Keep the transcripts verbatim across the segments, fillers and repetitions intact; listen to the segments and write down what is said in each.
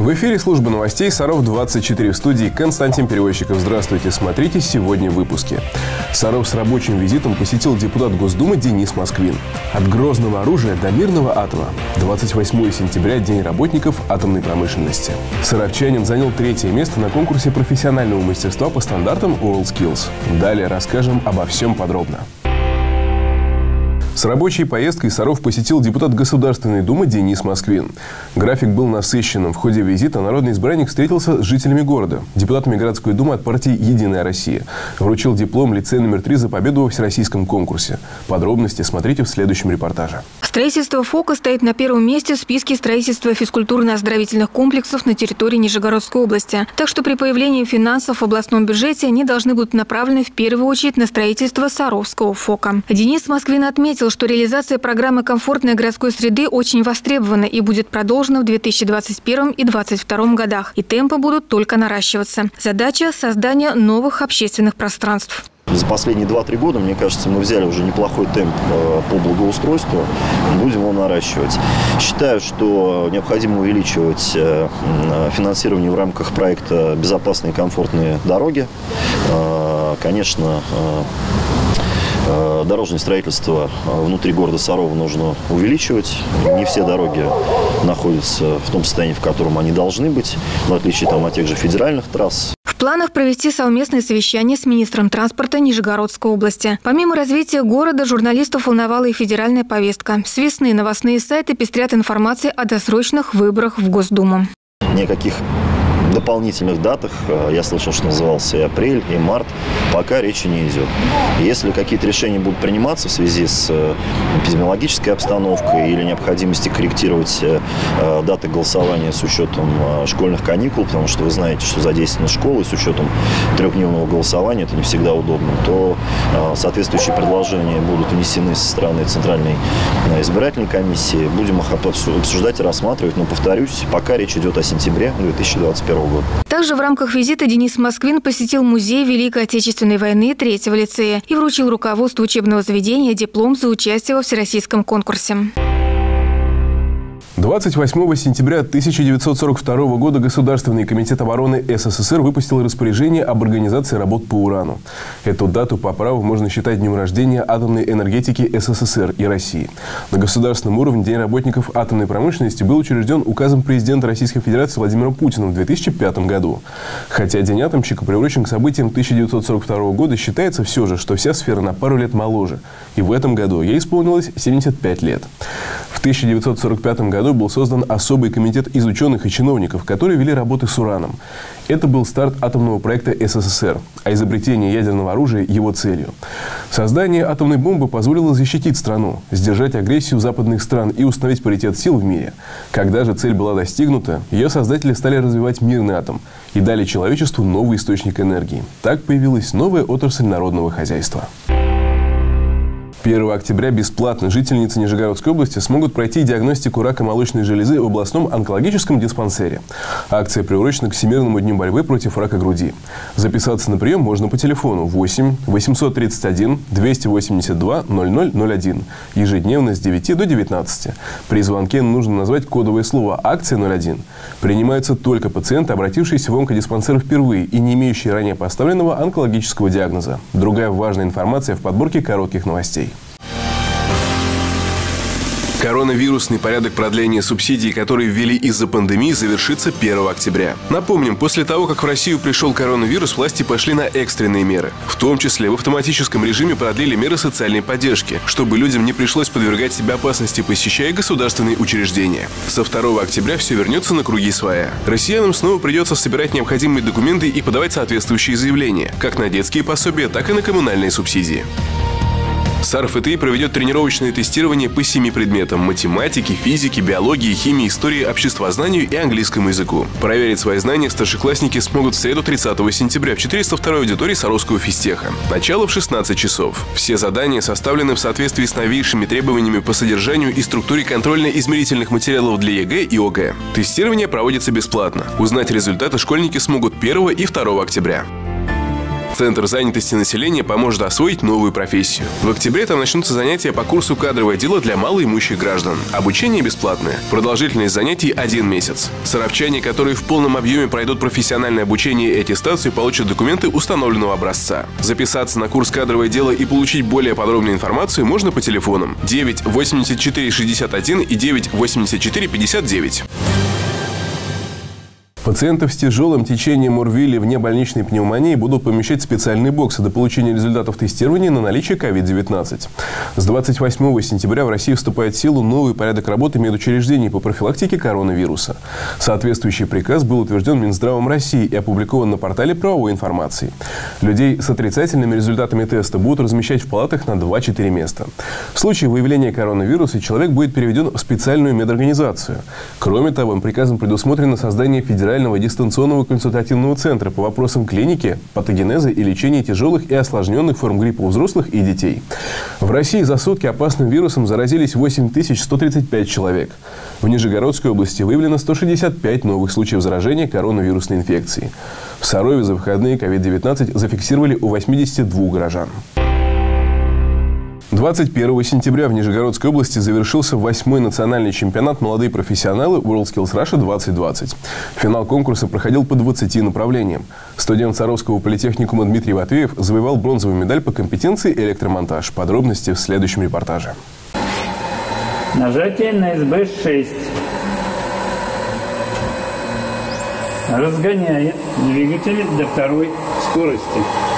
В эфире служба новостей Саров двадцать четыре, в студии Константин Перевозчиков. Здравствуйте, смотрите сегодня в выпуске. Саров с рабочим визитом посетил депутат Госдумы Денис Москвин. От грозного оружия до мирного атома. двадцать восьмое сентября – День работников атомной промышленности. Саровчанин занял третье место на конкурсе профессионального мастерства по стандартам WorldSkills. Далее расскажем обо всем подробно. С рабочей поездкой Саров посетил депутат Государственной Думы Денис Москвин. График был насыщенным. В ходе визита народный избранник встретился с жителями города, депутатами городской думы от партии «Единая Россия». Вручил диплом лицей номер три за победу во всероссийском конкурсе. Подробности смотрите в следующем репортаже. Строительство ФОКа стоит на первом месте в списке строительства физкультурно-оздоровительных комплексов на территории Нижегородской области. Так что при появлении финансов в областном бюджете они должны будут направлены в первую очередь на строительство Саровского ФОКа. Денис Москвин отметил, что реализация программы комфортной городской среды очень востребована и будет продолжена в две тысячи двадцать первом и две тысячи двадцать втором годах. И темпы будут только наращиваться. Задача – создание новых общественных пространств. За последние два-три года, мне кажется, мы взяли уже неплохой темп по благоустройству, будем его наращивать. Считаю, что необходимо увеличивать финансирование в рамках проекта «Безопасные и комфортные дороги». Конечно, дорожное строительство внутри города Сарова нужно увеличивать. Не все дороги находятся в том состоянии, в котором они должны быть, в отличие там, от тех же федеральных трасс. В планах провести совместное совещание с министром транспорта Нижегородской области. Помимо развития города, журналистов волновала и федеральная повестка. С весны новостные сайты пестрят информацией о досрочных выборах в Госдуму. Никаких дополнительных датах, я слышал, что назывался и апрель, и март, пока речи не идет. Если какие-то решения будут приниматься в связи с эпидемиологической обстановкой или необходимости корректировать даты голосования с учетом школьных каникул, потому что вы знаете, что задействованы школы, и с учетом трехдневного голосования это не всегда удобно, то соответствующие предложения будут внесены со стороны Центральной избирательной комиссии. Будем их обсуждать и рассматривать, но, повторюсь, пока речь идет о сентябре две тысячи двадцать первого года. Также в рамках визита Денис Москвин посетил музей Великой Отечественной войны третьего лицея и вручил руководству учебного заведения диплом за участие во всероссийском конкурсе. двадцать восьмого сентября тысяча девятьсот сорок второго года Государственный комитет обороны СССР выпустил распоряжение об организации работ по урану. Эту дату по праву можно считать днем рождения атомной энергетики СССР и России. На государственном уровне День работников атомной промышленности был учрежден указом президента Российской Федерации Владимира Путина в две тысячи пятом году. Хотя День атомщика приурочен к событиям тысяча девятьсот сорок второго года, считается все же, что вся сфера на пару лет моложе. И в этом году ей исполнилось семьдесят пять лет. В тысяча девятьсот сорок пятом году был создан особый комитет из ученых и чиновников, которые вели работы с ураном. Это был старт атомного проекта СССР, а изобретение ядерного оружия – его целью. Создание атомной бомбы позволило защитить страну, сдержать агрессию западных стран и установить паритет сил в мире. Когда же цель была достигнута, ее создатели стали развивать мирный атом и дали человечеству новый источник энергии. Так появилась новая отрасль народного хозяйства. первого октября бесплатно жительницы Нижегородской области смогут пройти диагностику рака молочной железы в областном онкологическом диспансере. Акция приурочена к Всемирному дню борьбы против рака груди. Записаться на прием можно по телефону восемь восемьсот тридцать один двести восемьдесят два ноль ноль ноль один ежедневно с девяти до девятнадцати. При звонке нужно назвать кодовое слово «Акция ноль один». Принимаются только пациенты, обратившиеся в онкодиспансер впервые и не имеющие ранее поставленного онкологического диагноза. Другая важная информация в подборке коротких новостей. Коронавирусный порядок продления субсидий, которые ввели из-за пандемии, завершится первого октября. Напомним, после того, как в Россию пришел коронавирус, власти пошли на экстренные меры. В том числе в автоматическом режиме продлили меры социальной поддержки, чтобы людям не пришлось подвергать себя опасности, посещая государственные учреждения. Со второго октября все вернется на круги своя. Россиянам снова придется собирать необходимые документы и подавать соответствующие заявления, как на детские пособия, так и на коммунальные субсидии. САРФТИ проведет тренировочное тестирование по семи предметам – математике, физике, биологии, химии, истории, обществознанию и английскому языку. Проверить свои знания старшеклассники смогут в среду тридцатого сентября в четыреста второй аудитории Саровского физтеха. Начало в шестнадцать часов. Все задания составлены в соответствии с новейшими требованиями по содержанию и структуре контрольно-измерительных материалов для ЕГЭ и ОГЭ. Тестирование проводится бесплатно. Узнать результаты школьники смогут первого и второго октября. Центр занятости населения поможет освоить новую профессию. В октябре там начнутся занятия по курсу «Кадровое дело для малоимущих граждан». Обучение бесплатное. Продолжительность занятий – один месяц. Саровчане, которые в полном объеме пройдут профессиональное обучение и аттестацию, получат документы установленного образца. Записаться на курс «Кадровое дело» и получить более подробную информацию можно по телефонам девять восемьдесят четыре шестьдесят один и девять восемьдесят четыре пятьдесят девять. Пациентов с тяжелым течением ОРВИ или внебольничной пневмонии будут помещать в специальные боксы до получения результатов тестирования на наличие ковид девятнадцать. С двадцать восьмого сентября в России вступает в силу новый порядок работы медучреждений по профилактике коронавируса. Соответствующий приказ был утвержден Минздравом России и опубликован на портале правовой информации. Людей с отрицательными результатами теста будут размещать в палатах на два-четыре места. В случае выявления коронавируса человек будет переведен в специальную медорганизацию. Кроме того, приказом предусмотрено создание федерального дистанционного консультативного центра по вопросам клиники, патогенеза и лечения тяжелых и осложненных форм гриппа у взрослых и детей. В России за сутки опасным вирусом заразились восемь тысяч сто тридцать пять человек. В Нижегородской области выявлено сто шестьдесят пять новых случаев заражения коронавирусной инфекцией. В Сарове за выходные ковид девятнадцать зафиксировали у восьмидесяти двух горожан. двадцать первого сентября в Нижегородской области завершился восьмой национальный чемпионат «Молодые профессионалы» WorldSkills Russia двадцать двадцать. Финал конкурса проходил по двадцати направлениям. Студент Саровского политехникума Дмитрий Матвеев завоевал бронзовую медаль по компетенции электромонтаж. Подробности в следующем репортаже. Нажатие на эс бэ шесть. Разгоняет двигатель до второй скорости.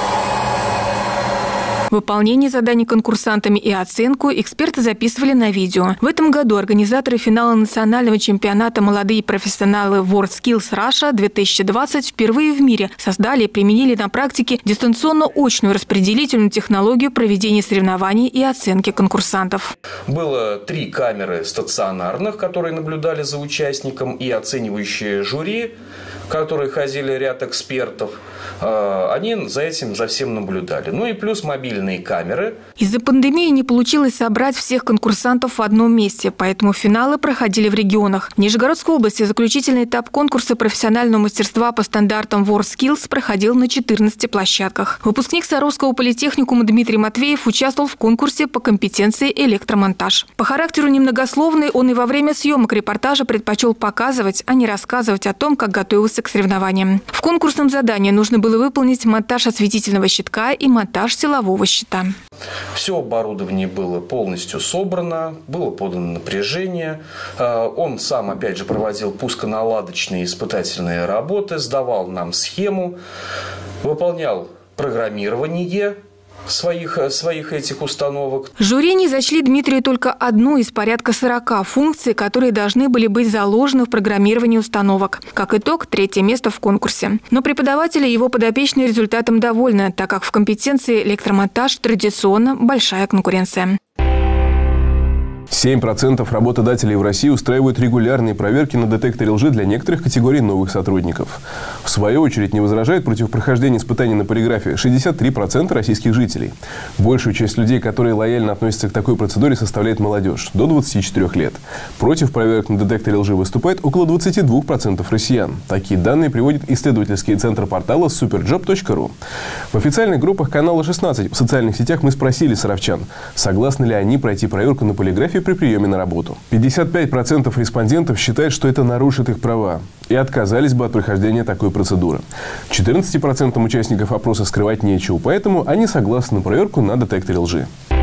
Выполнение заданий конкурсантами и оценку эксперты записывали на видео. В этом году организаторы финала национального чемпионата «Молодые профессионалы WorldSkills Russia две тысячи двадцать» впервые в мире создали и применили на практике дистанционно-очную распределительную технологию проведения соревнований и оценки конкурсантов. Было три камеры стационарных, которые наблюдали за участником, и оценивающие жюри, которые ходили ряд экспертов. Они за этим, за всем наблюдали. Ну и плюс мобильные камеры. Из-за пандемии не получилось собрать всех конкурсантов в одном месте, поэтому финалы проходили в регионах. В Нижегородской области заключительный этап конкурса профессионального мастерства по стандартам WorldSkills проходил на четырнадцати площадках. Выпускник Саровского политехникума Дмитрий Матвеев участвовал в конкурсе по компетенции электромонтаж. По характеру немногословный, он и во время съемок репортажа предпочел показывать, а не рассказывать о том, как готовился к соревнованиям. В конкурсном задании нужно было выполнить монтаж осветительного щитка и монтаж силового щита. Все оборудование было полностью собрано, было подано напряжение. Он сам, опять же, проводил пусконаладочные испытательные работы, сдавал нам схему, выполнял программирование своих, своих этих установок. Жюри не зачли Дмитрию только одну из порядка сорока функций, которые должны были быть заложены в программировании установок. Как итог, третье место в конкурсе. Но преподаватели и его подопечные результатом довольны, так как в компетенции электромонтаж традиционно большая конкуренция. семь процентов работодателей в России устраивают регулярные проверки на детекторе лжи для некоторых категорий новых сотрудников. В свою очередь не возражает против прохождения испытаний на полиграфе шестьдесят три процента российских жителей. Большую часть людей, которые лояльно относятся к такой процедуре, составляет молодежь до двадцати четырёх лет. Против проверок на детекторе лжи выступает около двадцати двух процентов россиян. Такие данные приводит исследовательский центр портала суперджоп точка ру. В официальных группах канала шестнадцать в социальных сетях мы спросили саровчан, согласны ли они пройти проверку на полиграфе при приеме на работу. пятьдесят пять процентов респондентов считают, что это нарушит их права, и отказались бы от прохождения такой процедуры. четырнадцати процентам участников опроса скрывать нечего, поэтому они согласны на проверку на детекторе лжи.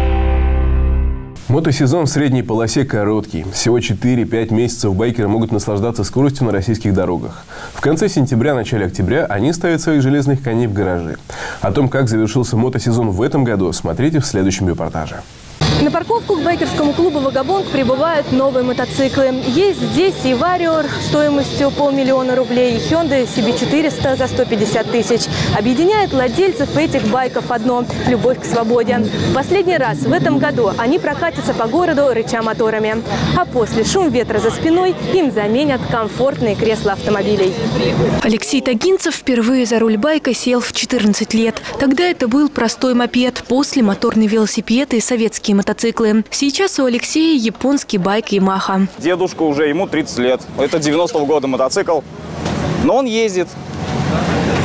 Мотосезон в средней полосе короткий. Всего четыре-пять месяцев байкеры могут наслаждаться скоростью на российских дорогах. В конце сентября, начале октября они ставят своих железных коней в гаражи. О том, как завершился мотосезон в этом году, смотрите в следующем репортаже. На парковку к байкерскому клубу «Вагабонг» прибывают новые мотоциклы. Есть здесь и «Вариор» стоимостью полмиллиона рублей, и «Хёндай си би четыреста» за сто пятьдесят тысяч. Объединяет владельцев этих байков одно – любовь к свободе. Последний раз в этом году они прокатятся по городу, рыча моторами. А после шум ветра за спиной им заменят комфортные кресла автомобилей. Алексей Тагинцев впервые за руль байка сел в четырнадцать лет. Тогда это был простой мопед, после моторный велосипед и советские мотоциклы. Сейчас у Алексея японский байк Ямаха. Дедушка уже, ему тридцать лет. Это девяностого года мотоцикл. Но он ездит.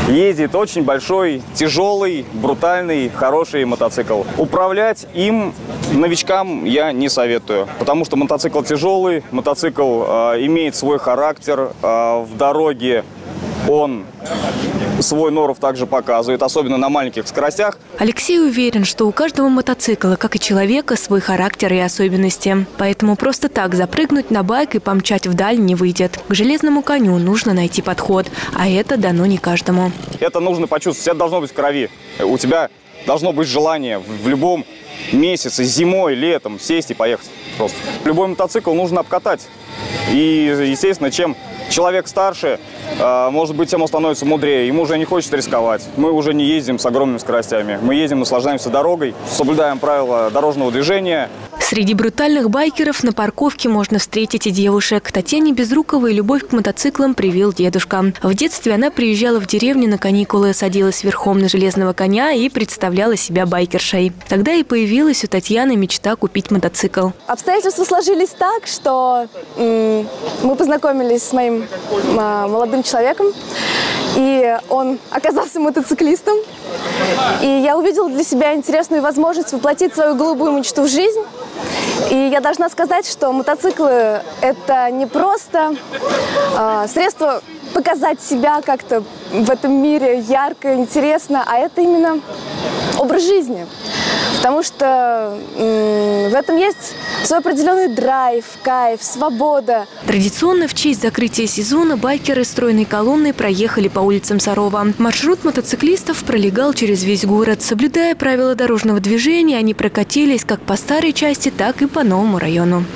ездит очень большой, тяжелый, брутальный, хороший мотоцикл. Управлять им новичкам я не советую, потому что мотоцикл тяжелый, мотоцикл э, имеет свой характер, э, в дороге он свой норов также показывает, особенно на маленьких скоростях. Алексей уверен, что у каждого мотоцикла, как и человека, свой характер и особенности. Поэтому просто так запрыгнуть на байк и помчать вдаль не выйдет. К железному коню нужно найти подход, а это дано не каждому. Это нужно почувствовать, это должно быть в крови. У тебя должно быть желание в любом месяце, зимой, летом сесть и поехать просто. Любой мотоцикл нужно обкатать. И, естественно, чем человек старше, может быть, тем он становится мудрее, ему уже не хочется рисковать. Мы уже не ездим с огромными скоростями. Мы ездим, наслаждаемся дорогой, соблюдаем правила дорожного движения. Среди брутальных байкеров на парковке можно встретить и девушек. Татьяне Безруковой любовь к мотоциклам привил дедушка. В детстве она приезжала в деревню на каникулы, садилась верхом на железного коня и представляла себя байкершей. Тогда и появилась у Татьяны мечта купить мотоцикл. Обстоятельства сложились так, что м- мы познакомились с моим м- молодым человеком, и он оказался мотоциклистом. И я увидела для себя интересную возможность воплотить свою голубую мечту в жизнь. И я должна сказать, что мотоциклы – это не просто э, средство показать себя как-то в этом мире ярко, интересно, а это именно образ жизни. Потому что м, в этом есть свой определенный драйв, кайф, свобода. Традиционно в честь закрытия сезона байкеры стройной колонной проехали по улицам Сарова. Маршрут мотоциклистов пролегал через весь город. Соблюдая правила дорожного движения, они прокатились как по старой части, так и по новому району.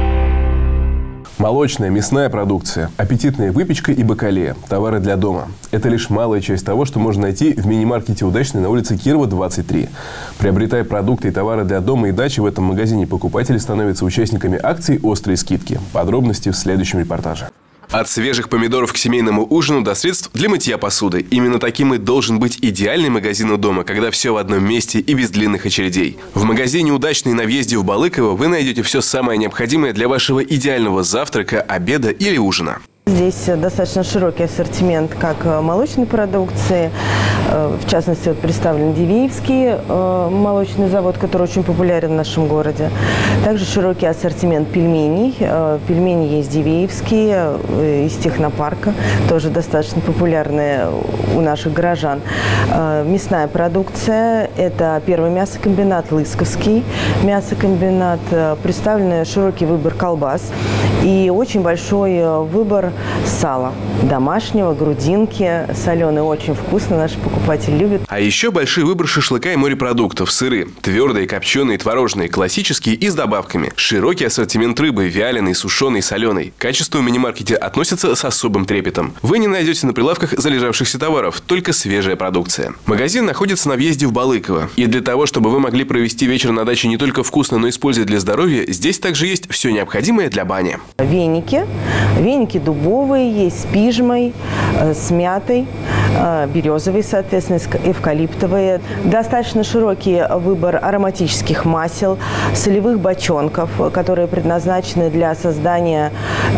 Молочная, мясная продукция, аппетитная выпечка и бакалея – товары для дома. Это лишь малая часть того, что можно найти в мини-маркете «Удачный» на улице Кирова, двадцать три. Приобретая продукты и товары для дома и дачи в этом магазине, покупатели становятся участниками акции «Острые скидки». Подробности в следующем репортаже. От свежих помидоров к семейному ужину до средств для мытья посуды. Именно таким и должен быть идеальный магазин у дома, когда все в одном месте и без длинных очередей. В магазине «Удачный» на въезде в Балыково вы найдете все самое необходимое для вашего идеального завтрака, обеда или ужина. Здесь достаточно широкий ассортимент как молочной продукции. В частности, вот представлен Дивеевский молочный завод, который очень популярен в нашем городе. Также широкий ассортимент пельменей. Пельмени есть Дивеевские из технопарка, тоже достаточно популярные у наших горожан. Мясная продукция – это первый мясокомбинат Лысковский мясокомбинат. Представлен широкий выбор колбас и очень большой выбор сала домашнего, грудинки, соленые, очень вкусно, наши покупатели любят. А еще большой выбор шашлыка и морепродуктов: сыры, твердые, копченые, творожные, классические и с добавками. Широкий ассортимент рыбы, вяленой, сушеной, соленой. Качество в мини-маркете относится с особым трепетом. Вы не найдете на прилавках залежавшихся товаров, только свежая продукция. Магазин находится на въезде в Балыково. И для того, чтобы вы могли провести вечер на даче не только вкусно, но и с пользой для здоровья, здесь также есть все необходимое для бани. Веники. Веники дубовые, есть с пижмой, с мятой, березовые, соответственно, эвкалиптовые. Достаточно широкий выбор ароматических масел, солевых бочонков, которые предназначены для создания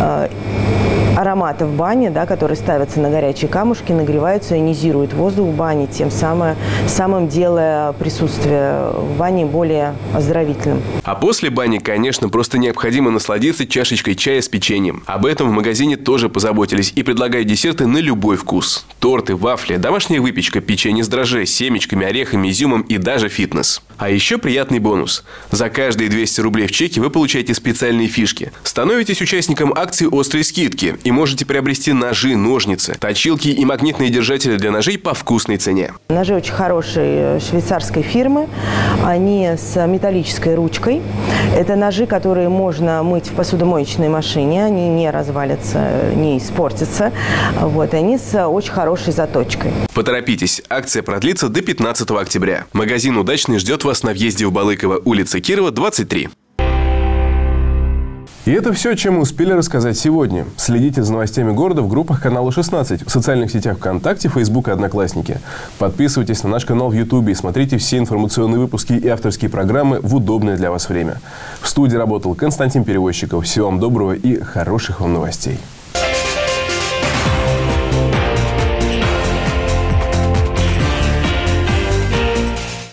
аромата в бане, да, которые ставятся на горячие камушки, нагреваются, ионизируют воздух в бане, тем самым, самым делая присутствие в бане более оздоровительным. А после бани, конечно, просто необходимо насладиться чашечкой чая с печеньем. Об этом в магазине тоже позаботились и предлагают десерты на любой вкус. Торты, вафли, домашняя выпечка, печенье с дрожжей, семечками, орехами, изюмом и даже фитнес. А еще приятный бонус. За каждые двести рублей в чеке вы получаете специальные фишки. Становитесь участником акции «Острые скидки» и можете приобрести ножи, ножницы, точилки и магнитные держатели для ножей по вкусной цене. Ножи очень хорошие швейцарской фирмы. Они с металлической ручкой. Это ножи, которые можно мыть в посудомоечной машине. Они не развалятся, не испортятся. Вот. И они с очень хорошей заточкой. Поторопитесь. Акция продлится до пятнадцатого октября. Магазин «Удачный» ждет вас на въезде в Балыково, улица Кирова, двадцать три. И это все, чем мы успели рассказать сегодня. Следите за новостями города в группах канала шестнадцать, в социальных сетях ВКонтакте, Фейсбук и Одноклассники. Подписывайтесь на наш канал в Ютубе и смотрите все информационные выпуски и авторские программы в удобное для вас время. В студии работал Константин Перевозчиков. Всего вам доброго и хороших вам новостей.